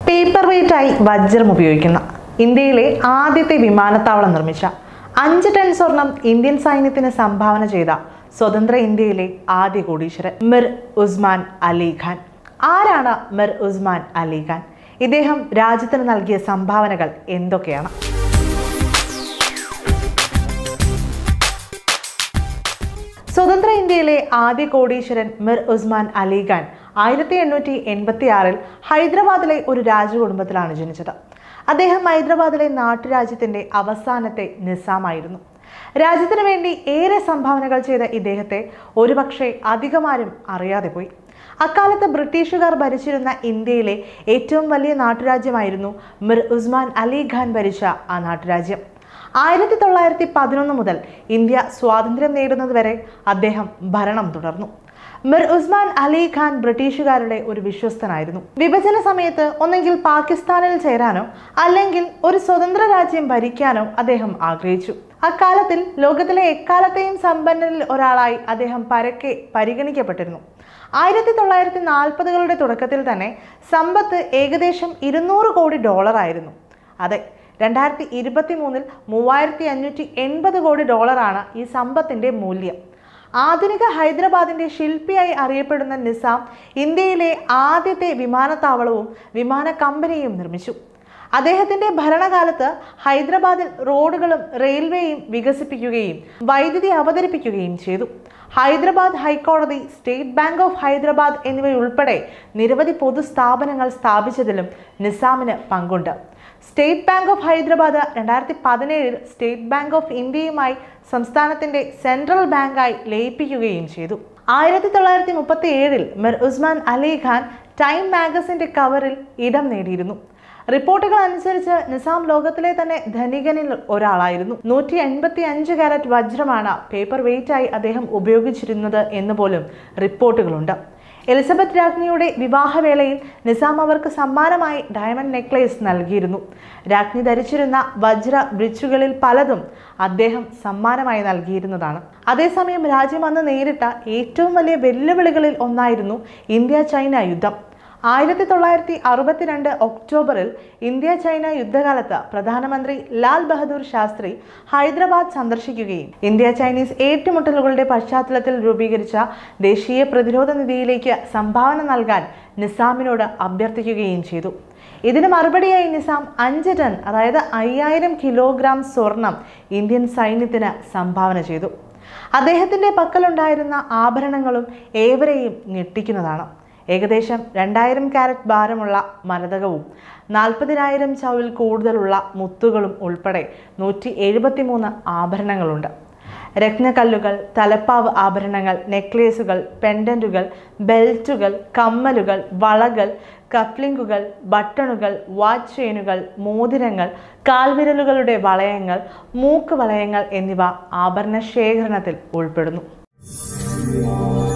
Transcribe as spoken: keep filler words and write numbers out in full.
Paper വെയ്റ്റായി വജ്രം ഉപയോഗിക്കുന്ന ഇന്ത്യയിലെ ആദ്യത്തെ വിമാനത്താവളം നിർമ്മിച്ച അഞ്ച് ടൺ സ്വർണം ഇന്ത്യൻ സൈന്യത്തിന് സംഭാവന ചെയ്ത സ്വതന്ത്ര ഇന്ത്യയിലെ ആദ്യ കോടീശ്വരൻ മിർ ഉസ്മാൻ അലി ഖാൻ. ആരാണ് മിർ ഉസ്മാൻ അലി ഖാൻ? ഇദ്ദേഹം രാജ്യത്തിന് നൽകിയ സംഭാവനകൾ എന്തൊക്കെയാണ്? സ്വതന്ത്ര ഇന്ത്യയിലെ ആദ്യ കോടീശ്വരൻ മിർ ഉസ്മാൻ അലി ഖാൻ ആയിരത്തി എണ്ണൂറ്റി എൺപത്തി ആറിൽ ഹൈദരാബാദിലെ ഒരു രാജകുടുംബത്തിലാണ് ജനിച്ചത്. അദ്ദേഹം ഹൈദരാബാദിലെ നാട്ടുരാജ്യത്തിന്റെ അവസാനത്തെ നിസാമായിരുന്നു. രാജ്യത്തിന് വേണ്ടി ഏറെ സംഭാവനകൾ ചെയ്ത ഇദ്ദേഹത്തെ ഒരുപക്ഷെ അധികമാരും അറിയാതെ പോയി. അക്കാലത്ത് ബ്രിട്ടീഷുകാർ ഭരിച്ചിരുന്ന ഇന്ത്യയിലെ ഏറ്റവും വലിയ നാട്ടുരാജ്യമായിരുന്നു മിർ ഉസ്മാൻ അലി ഖാൻ ഭരിച്ച ആ നാട്ടുരാജ്യം. ആയിരത്തി തൊള്ളായിരത്തി പതിനൊന്ന് മുതൽ ഇന്ത്യ സ്വാതന്ത്ര്യം നേടുന്നതുവരെ അദ്ദേഹം ഭരണം തുടർന്നു. മിർ ഉസ്മാൻ അലി ഖാൻ ബ്രിട്ടീഷുകാരുടെ ഒരു വിശ്വസ്തനായിരുന്നു. വിഭജന സമയത്ത് ഒന്നെങ്കിൽ പാകിസ്ഥാനിൽ ചേരാനോ അല്ലെങ്കിൽ ഒരു സ്വതന്ത്ര രാജ്യം ഭരിക്കാനോ അദ്ദേഹം ആഗ്രഹിച്ചു. അക്കാലത്തിൽ ലോകത്തിലെ എക്കാലത്തെയും സമ്പന്നരിൽ ഒരാളായി അദ്ദേഹം പരക്കെ പരിഗണിക്കപ്പെട്ടിരുന്നു. ആയിരത്തി തൊള്ളായിരത്തി നാൽപ്പതുകളുടെ തുടക്കത്തിൽ തന്നെ സമ്പത്ത് ഏകദേശം ഇരുന്നൂറ് കോടി ഡോളർ ആയിരുന്നു. അതെ, രണ്ടായിരത്തി ഇരുപത്തി മൂന്നിൽ മൂവായിരത്തി അഞ്ഞൂറ്റി എൺപത് കോടി ഡോളറാണ് ഈ സമ്പത്തിന്റെ മൂല്യം. ആധുനിക ഹൈദരാബാദിന്റെ ശില്പിയായി അറിയപ്പെടുന്ന നിസാം ഇന്ത്യയിലെ ആദ്യത്തെ വിമാനത്താവളവും വിമാന കമ്പനിയും നിർമ്മിച്ചു. അദ്ദേഹത്തിന്റെ ഭരണകാലത്ത് ഹൈദരാബാദിൽ റോഡുകളും റെയിൽവേയും വികസിപ്പിക്കുകയും വൈദ്യുതി അവതരിപ്പിക്കുകയും ചെയ്തു. ഹൈദരാബാദ് ഹൈക്കോടതി, സ്റ്റേറ്റ് ബാങ്ക് ഓഫ് ഹൈദരാബാദ് എന്നിവയുൾപ്പെടെ നിരവധി പൊതുസ്ഥാപനങ്ങൾ സ്ഥാപിച്ചതിലും നിസാമിന് പങ്കുണ്ട്. സ്റ്റേറ്റ് ബാങ്ക് ഓഫ് ഹൈദരാബാദ് രണ്ടായിരത്തി പതിനേഴിൽ സ്റ്റേറ്റ് ബാങ്ക് ഓഫ് ഇന്ത്യയുമായി സംസ്ഥാനത്തിന്റെ സെൻട്രൽ ബാങ്കായി ലയിപ്പിക്കുകയും ചെയ്തു. ആയിരത്തി തൊള്ളായിരത്തി മുപ്പത്തി ഏഴിൽ മിർ ഉസ്മാൻ അലി ഖാൻ ടൈം മാഗസിന്റെ കവറിൽ ഇടം നേടിയിരുന്നു. റിപ്പോർട്ടുകൾ അനുസരിച്ച് നിസാം ലോകത്തിലെ തന്നെ ധനികനിൽ ഒരാളായിരുന്നു. നൂറ്റി എൺപത്തി അഞ്ച് കാരറ്റ് വജ്രമാണ് പേപ്പർ വെയ്റ്റായി അദ്ദേഹം ഉപയോഗിച്ചിരുന്നത് എന്ന് പോലും റിപ്പോർട്ടുകളുണ്ട്. എലിസബത്ത് രാജ്ഞിയുടെ വിവാഹവേളയിൽ നിസാം അവർക്ക് സമ്മാനമായി ഡയമണ്ട് നെക്ലേസ് നൽകിയിരുന്നു. രാജ്ഞി ധരിച്ചിരുന്ന വജ്ര ബ്രിച്ചുകളിൽ പലതും അദ്ദേഹം സമ്മാനമായി നൽകിയിരുന്നതാണ്. അതേസമയം രാജ്യം അന്ന് നേരിട്ട ഏറ്റവും വലിയ വെല്ലുവിളികളിൽ ഒന്നായിരുന്നു ഇന്ത്യ ചൈന യുദ്ധം. ആയിരത്തി തൊള്ളായിരത്തി അറുപത്തിരണ്ട് ഒക്ടോബറിൽ ഇന്ത്യ ചൈന യുദ്ധകാലത്ത് പ്രധാനമന്ത്രി ലാൽ ബഹദൂർ ശാസ്ത്രി ഹൈദരാബാദ് സന്ദർശിക്കുകയും ഇന്ത്യ ചൈനീസ് ഏറ്റുമുട്ടലുകളുടെ പശ്ചാത്തലത്തിൽ രൂപീകരിച്ച ദേശീയ പ്രതിരോധ നിധിയിലേക്ക് സംഭാവന നൽകാൻ നിസാമിനോട് അഭ്യർത്ഥിക്കുകയും ചെയ്തു. ഇതിന് മറുപടിയായി നിസാം അഞ്ച് ടൺ അതായത് അയ്യായിരം കിലോഗ്രാം സ്വർണം ഇന്ത്യൻ സൈന്യത്തിന് സംഭാവന ചെയ്തു. അദ്ദേഹത്തിന്റെ പക്കലുണ്ടായിരുന്ന ആഭരണങ്ങളും ഏവരെയും ഞെട്ടിക്കുന്നതാണ്. ഏകദേശം രണ്ടായിരം കാരറ്റ് ഭാരമുള്ള മരതകവും നാൽപ്പതിനായിരം ചവിൽ കൂടുതലുള്ള മുത്തുകളും ഉൾപ്പെടെ നൂറ്റി എഴുപത്തി മൂന്ന് ആഭരണങ്ങളുണ്ട്. രത്നക്കല്ലുകൾ, തലപ്പാവ് ആഭരണങ്ങൾ, നെക്ലേസുകൾ, പെൻഡന്റുകൾ, ബെൽറ്റുകൾ, കമ്മലുകൾ, വളകൾ, കപ്ലിംഗുകൾ, ബട്ടണുകൾ, വാച്ച് ചെയിനുകൾ, മോതിരങ്ങൾ, കാൽവിരലുകളുടെ വളയങ്ങൾ, മൂക്ക് വളയങ്ങൾ എന്നിവ ആഭരണ ശേഖരണത്തിൽ ഉൾപ്പെടുന്നു.